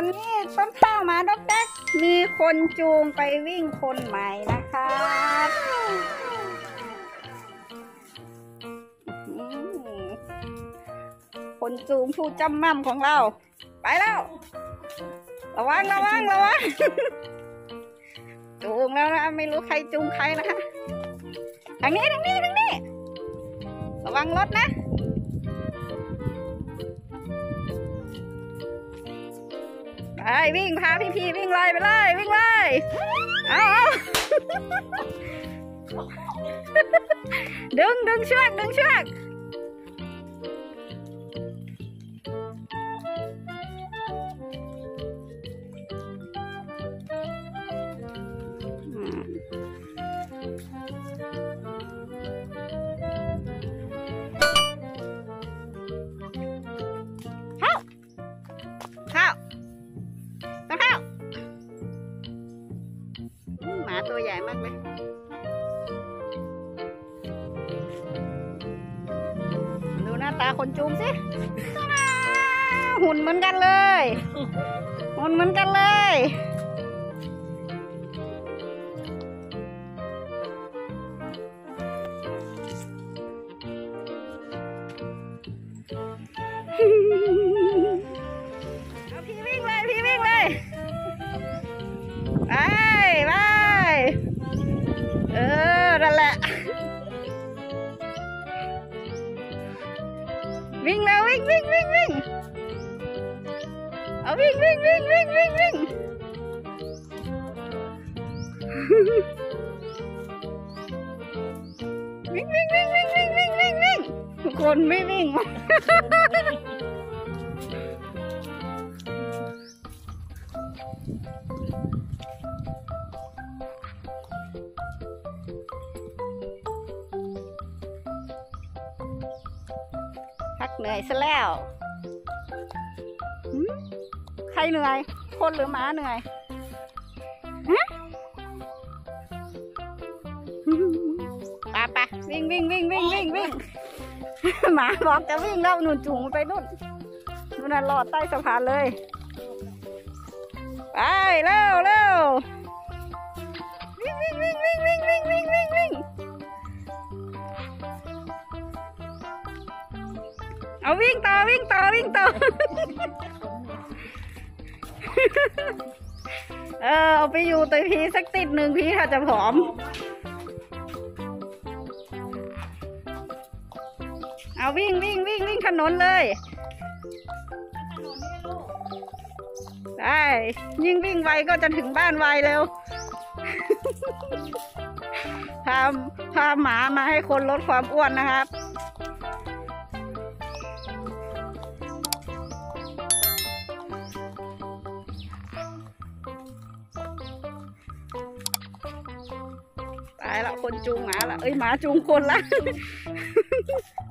อนนี้ต้นข้าวมาดอกแดกมีคนจูงไปวิ่งคนใหม่นะครับคนจูงผู้จำมั่มของเราไปแล้วระวังจูงแล้วนะไม่รู้ใครจูงใครนะคะทางนี้ระวังรถนะไปวิ่งพาพี่วิ่งเลยไปเลยวิ่งเลยเอา ดึงเชือกหมาตัวใหญ่มากเลยดูหน้าตาคนจูงสิหุ่นเหมือนกันเลยเอาพี่วิ่งเลยไปนั่นแหละวิ่งแล้ววิ่งเอาวิ่งทุกคนไม่วิ่งพักเหนื่อยซะแล้วใครเหนื่อยคนหรือหมาเหนื่อยไปวิ่งหมาบอกจะวิ่งแล้วหนุนจูงไปนู่นน่ะรอดใต้สะพานเลยไปเร็ววิ่งเอาวิ่งต่อเอาไปอยู่ตัวพีสักติดหนึ่งพีค่ะจะผอมเอาวิ่งถนนเลยได้ยิ่งวิ่งไวก็จะถึงบ้านไวเร็วพาหมามาให้คนลดความอ้วนนะครับตายละคนจูงหมาละหมาจูงคนละ